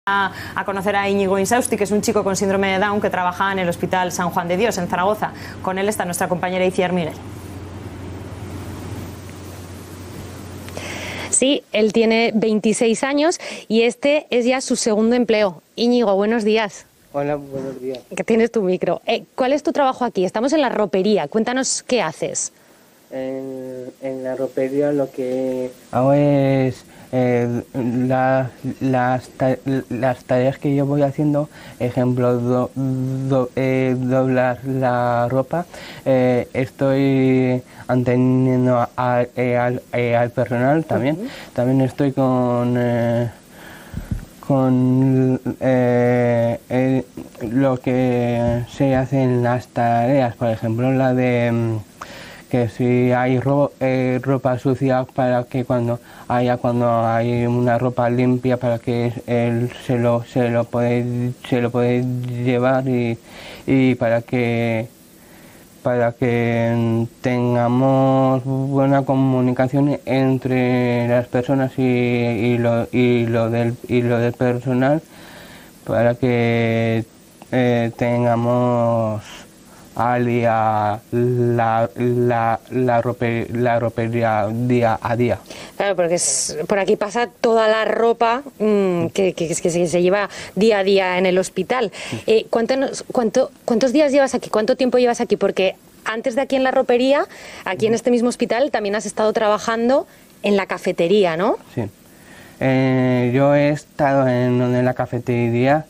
A conocer a Íñigo Insausti, que es un chico con síndrome de Down que trabaja en el Hospital San Juan de Dios, en Zaragoza. Con él está nuestra compañera Iciar Miguel. Sí, él tiene 26 años y este es ya su segundo empleo. Íñigo, buenos días. Hola, buenos días. Que tienes tu micro. ¿Cuál es tu trabajo aquí? Estamos en la ropería. Cuéntanos qué haces. En la ropería lo que hago es las tareas que yo voy haciendo, ejemplo, doblar la ropa. Estoy atendiendo al personal también. También estoy con lo que se hace en las tareas, por ejemplo, la de que si hay ropa sucia, para que cuando hay una ropa limpia, para que él se lo puede llevar y para que tengamos buena comunicación entre las personas y lo del personal, para que tengamos al día la ropería día a día. Claro, porque por aquí pasa toda la ropa que se lleva día a día en el hospital. ¿Cuántos días llevas aquí? ¿Cuánto tiempo llevas aquí? Porque antes de aquí en la ropería, aquí en este mismo hospital, también has estado trabajando en la cafetería, ¿no? Sí. Yo he estado en la cafetería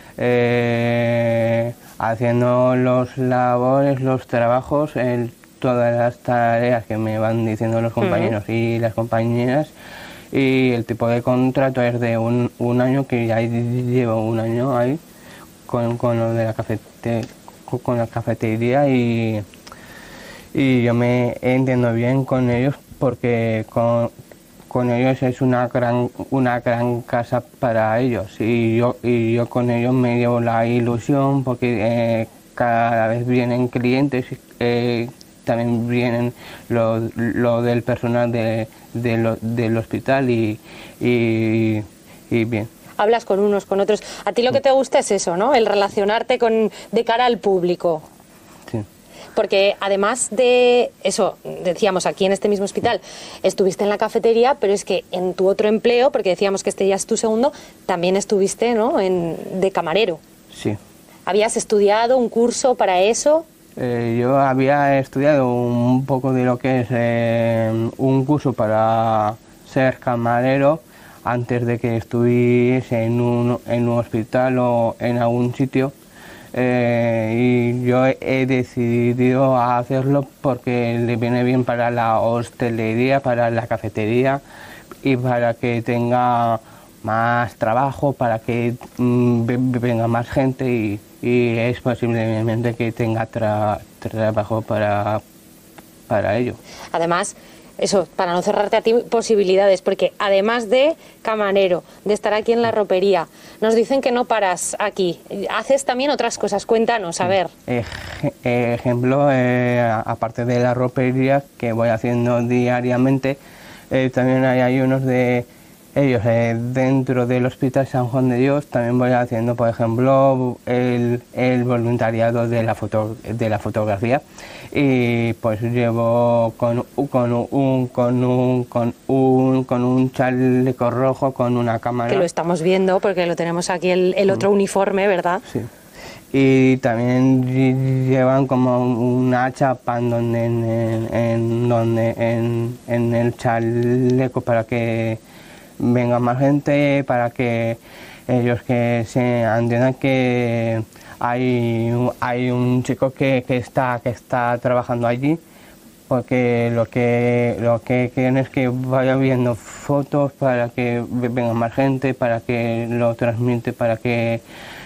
haciendo los labores, los trabajos, todas las tareas que me van diciendo los compañeros y las compañeras, y el tipo de contrato es de un año, que ya llevo un año ahí con lo de la cafetería, y yo me entiendo bien con ellos, porque con ellos es una gran casa para ellos, y yo con ellos me llevo la ilusión, porque cada vez vienen clientes, también vienen lo del personal del hospital, y bien. Hablas con unos, con otros. A ti lo que te gusta es eso, ¿no? El relacionarte de cara al público. Sí. Porque además de eso, decíamos, aquí en este mismo hospital estuviste en la cafetería, pero es que en tu otro empleo, porque decíamos que este ya es tu segundo, también estuviste, ¿no?, de camarero. Sí. ¿Habías estudiado un curso para eso? Yo había estudiado un poco de lo que es un curso para ser camarero antes de que estuviese en un hospital o en algún sitio. Y yo he decidido hacerlo porque le viene bien para la hostelería, para la cafetería, y para que tenga más trabajo, para que venga más gente, y es posiblemente que tenga trabajo para ello. Además, eso, para no cerrarte a ti posibilidades, porque además de camarero, de estar aquí en la ropería, nos dicen que no paras aquí, haces también otras cosas. Cuéntanos, a ver. Ejemplo, aparte de la ropería que voy haciendo diariamente, también hay unos de ellos dentro del Hospital San Juan de Dios. También voy haciendo, por ejemplo, el voluntariado de la fotografía, y pues llevo con un chaleco rojo, con una cámara. Que lo estamos viendo porque lo tenemos aquí el otro uniforme, ¿verdad? Sí. Y también llevan como una chapa en el chaleco, para que venga más gente, para que ellos que se entiendan que hay un chico que está trabajando allí, porque lo que quieren es que vaya viendo fotos, para que venga más gente, para que lo transmite, para que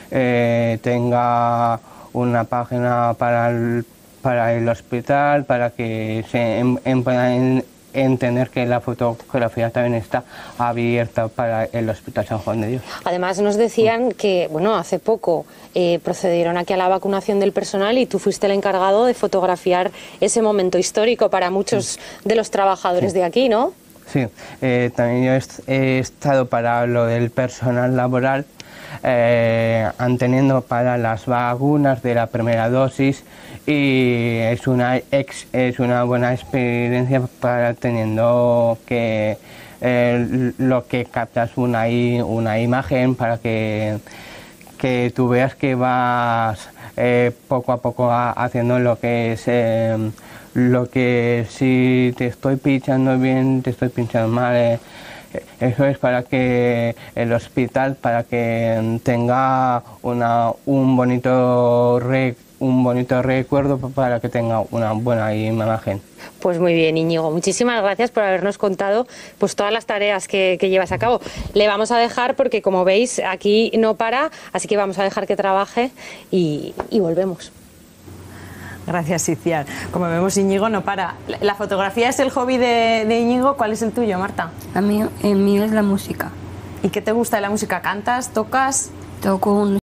tenga una página para el hospital, para que se puedan entender que la fotografía también está abierta para el Hospital San Juan de Dios. Además nos decían que, bueno, hace poco procedieron aquí a la vacunación del personal y tú fuiste el encargado de fotografiar ese momento histórico para muchos de los trabajadores de aquí, ¿no? Sí, también yo he estado para lo del personal laboral, teniendo para las vacunas de la primera dosis, y es una buena experiencia para teniendo que lo que captas una imagen para que tú veas que vas poco a poco haciendo lo que es lo que si te estoy pinchando bien, te estoy pinchando mal. Eso es para que el hospital, para que tenga un bonito recuerdo, para que tenga una buena imagen. Pues muy bien, Íñigo, muchísimas gracias por habernos contado pues todas las tareas que llevas a cabo. Le vamos a dejar porque, como veis, aquí no para, así que vamos a dejar que trabaje y volvemos. Gracias, Iciar. Como vemos, Íñigo no para. ¿La fotografía es el hobby de Íñigo? ¿Cuál es el tuyo, Marta? El mío es la música. ¿Y qué te gusta de la música? ¿Cantas? ¿Tocas? Toco un